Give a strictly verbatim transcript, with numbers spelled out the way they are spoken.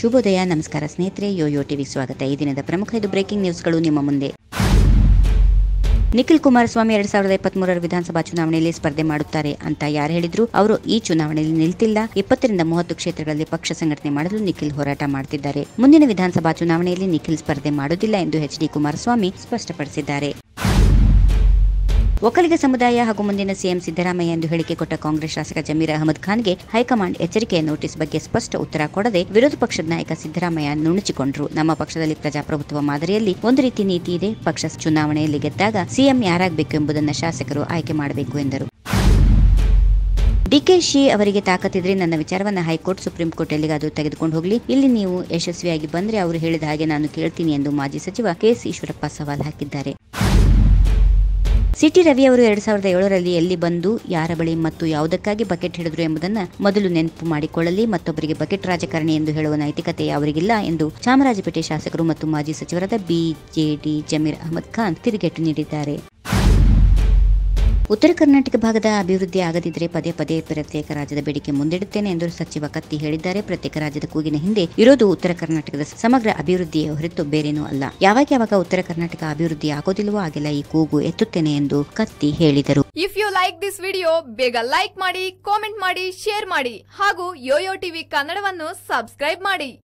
ಶುಭೋದಯ, ನಮಸ್ಕಾರ ಸ್ನೇಹಿತರೆ. ಯೋಯೋ ಟಿವಿ ಸ್ವಾಗತ. ಈ ದಿನದ ಪ್ರಮುಖ ಐದು ಬ್ರೇಕಿಂಗ್ ನ್ಯೂಸ್ಗಳು ನಿಮ್ಮ ಮುಂದೆ. ನಿಖಿಲ್ ಕುಮಾರಸ್ವಾಮಿ ಎರಡ್ ಸಾವಿರದ ಇಪ್ಪತ್ತ್ ಮೂರರ ವಿಧಾನಸಭಾ ಚುನಾವಣೆಯಲ್ಲಿ ಸ್ಪರ್ಧೆ ಮಾಡುತ್ತಾರೆ ಅಂತ ಯಾರು ಹೇಳಿದ್ರು? ಅವರು ಈ ಚುನಾವಣೆಯಲ್ಲಿ ನಿಲ್ತಿಲ್ಲ. ಇಪ್ಪತ್ತರಿಂದ ಮೂವತ್ತು ಕ್ಷೇತ್ರಗಳಲ್ಲಿ ಪಕ್ಷ ಸಂಘಟನೆ ಮಾಡಲು ನಿಖಿಲ್ ಹೋರಾಟ ಮಾಡುತ್ತಿದ್ದಾರೆ. ಮುಂದಿನ ವಿಧಾನಸಭಾ ಚುನಾವಣೆಯಲ್ಲಿ ನಿಖಿಲ್ ಸ್ಪರ್ಧೆ ಮಾಡುವುದಿಲ್ಲ ಎಂದು ಎಚ್ ಡಿ ಕುಮಾರಸ್ವಾಮಿ ಸ್ಪಷ್ಟಪಡಿಸಿದ್ದಾರೆ. ಒಕ್ಕಲಿಗ ಸಮುದಾಯ ಹಾಗೂ ಮುಂದಿನ ಸಿಎಂ ಸಿದ್ದರಾಮಯ್ಯ ಎಂದು ಹೇಳಿಕೆ ಕೊಟ್ಟ ಕಾಂಗ್ರೆಸ್ ಶಾಸಕ ಜಮೀರ್ ಅಹಮದ್ ಖಾನ್ಗೆ ಹೈಕಮಾಂಡ್ ಎಚ್ಚರಿಕೆಯ ನೋಟಿಸ್ ಬಗ್ಗೆ ಸ್ಪಷ್ಟ ಉತ್ತರ ಕೊಡದೆ ವಿರೋಧ ಪಕ್ಷದ ನಾಯಕ ಸಿದ್ದರಾಮಯ್ಯ ನುಣುಚಿಕೊಂಡರು. ನಮ್ಮ ಪಕ್ಷದಲ್ಲಿ ಪ್ರಜಾಪ್ರಭುತ್ವ ಮಾದರಿಯಲ್ಲಿ ಒಂದು ರೀತಿ ನೀತಿ ಇದೆ. ಪಕ್ಷ ಚುನಾವಣೆಯಲ್ಲಿ ಗೆದ್ದಾಗ ಸಿಎಂ ಯಾರಾಗಬೇಕು ಎಂಬುದನ್ನು ಶಾಸಕರು ಆಯ್ಕೆ ಮಾಡಬೇಕು ಎಂದರು. ಡಿಕೆಶಿ ಅವರಿಗೆ ತಾಕತ್ತಿದ್ರೆ ನನ್ನ ವಿಚಾರವನ್ನ ಹೈಕೋರ್ಟ್, ಸುಪ್ರೀಂ ಕೋರ್ಟ್ ಎಲ್ಲಿಗಾದರೂ ತೆಗೆದುಕೊಂಡು ಹೋಗಲಿ. ಇಲ್ಲಿ ನೀವು ಯಶಸ್ವಿಯಾಗಿ ಬಂದ್ರೆ ಅವರು ಹೇಳಿದ ಹಾಗೆ ನಾನು ಕೇಳ್ತೀನಿ ಎಂದು ಮಾಜಿ ಸಚಿವ ಕೆ ಎಸ್ ಈಶ್ವರಪ್ಪ ಸವಾಲ್ ಹಾಕಿದ್ದಾರೆ. ಸಿಟಿ ರವಿ ಅವರು ಎರಡ್ ಸಾವಿರದ ಏಳರಲ್ಲಿ ಎಲ್ಲಿ ಬಂದು ಯಾರ ಬಳಿ ಮತ್ತು ಯಾವುದಕ್ಕಾಗಿ ಬಕೆಟ್ ಹಿಡಿದ್ರು ಎಂಬುದನ್ನು ಮೊದಲು ನೆನಪು ಮಾಡಿಕೊಳ್ಳಲಿ. ಮತ್ತೊಬ್ಬರಿಗೆ ಬಕೆಟ್ ರಾಜಕಾರಣಿ ಎಂದು ಹೇಳುವ ನೈತಿಕತೆ ಅವರಿಗಿಲ್ಲ ಎಂದು ಚಾಮರಾಜಪೇಟೆ ಶಾಸಕರು ಮತ್ತು ಮಾಜಿ ಸಚಿವರಾದ ಬಿಜೆಡಿ ಜಮೀರ್ ಅಹಮದ್ ಖಾನ್ ತಿರುಗೇಟು ನೀಡಿದ್ದಾರೆ. ಉತ್ತರ ಕರ್ನಾಟಕ ಭಾಗದ ಅಭಿವೃದ್ಧಿ ಆಗದಿದ್ದರೆ ಪದೇ ಪದೇ ಪ್ರತ್ಯೇಕ ರಾಜ್ಯದ ಬೇಡಿಕೆ ಮುಂದಿಡುತ್ತೇನೆ ಎಂದು ಸಚಿವ ಕತ್ತಿ ಹೇಳಿದ್ದಾರೆ. ಪ್ರತ್ಯೇಕ ರಾಜ್ಯದ ಕೂಗಿನ ಹಿಂದೆ ಇರೋದು ಉತ್ತರ ಕರ್ನಾಟಕದ ಸಮಗ್ರ ಅಭಿವೃದ್ಧಿಯ ಹೊರತು ಬೇರೇನೂ ಅಲ್ಲ. ಯಾವಾಗ ಯಾವಾಗ ಉತ್ತರ ಕರ್ನಾಟಕ ಅಭಿವೃದ್ಧಿ ಆಗೋದಿಲ್ವೋ ಆಗೆಲ್ಲ ಈ ಕೂಗು ಎತ್ತುತ್ತೇನೆ ಎಂದು ಕತ್ತಿ ಹೇಳಿದರು. If you like this video, ಬೇಗ ಲೈಕ್ ಮಾಡಿ, ಕಾಮೆಂಟ್ ಮಾಡಿ, ಶೇರ್ ಮಾಡಿ ಹಾಗೂ ಯೋಯೋ ಟಿವಿ ಕನ್ನಡವನ್ನು ಸಬ್ಸ್ಕ್ರೈಬ್ ಮಾಡಿ.